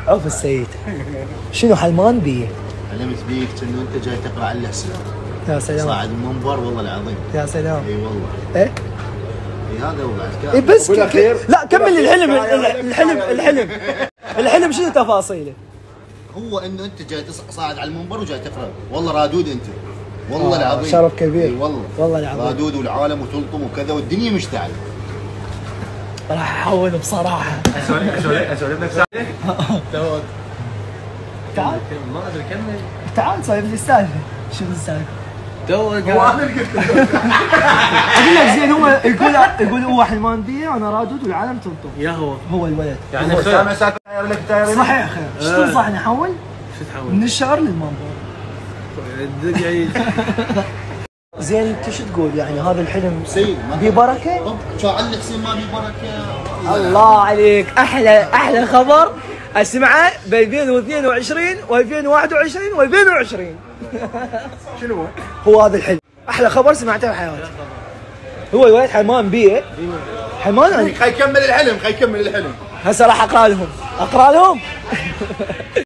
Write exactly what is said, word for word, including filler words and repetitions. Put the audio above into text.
عوف السيد. شنو حلمان بيه؟ علمت بيك انه انت جاي تقرا على الحسين. يا سلام. صاعد المنبر والله العظيم. يا سلام. اي والله. ايه؟ اي هذا هو بعد كامل. اي بس ك... لا كمل الحلم الحلم الحلم الحلم شنو تفاصيله؟ هو انه انت جاي صاعد على المنبر وجاي تقرا، والله رادود انت. والله آه العظيم. شرف كبير. اي والله. والله العظيم. رادود والعالم وتلطم وكذا والدنيا مشتعله. راح احول بصراحه. اسولف اسولف اسولف لك سالفه. تعال ما ادري كمل. تعال سولف لي السالفه. شنو السالفه؟ تو هو انا اللي قلت اقول لك زين هو يقول يقول هو حلمان بيه انا رادود والعالم تلطم. يا هو هو الولد. يعني خير. صحيح خير. ايش تنصح نحول؟ شو تحول؟ من الشعر للمنبر. زين انت شو تقول يعني هذا الحلم سيد ببركه؟ شو علي حسين ما ببركه. الله عليك احلى احلى خبر اسمعه ب ألفين واثنين وعشرين و2021 و2020. شنو هو؟ هو هذا الحلم احلى خبر سمعته بحياتي. هو الولد حلمان بيه. حلمان خي يكمل الحلم خي يكمل الحلم. هسه راح اقرا لهم اقرا لهم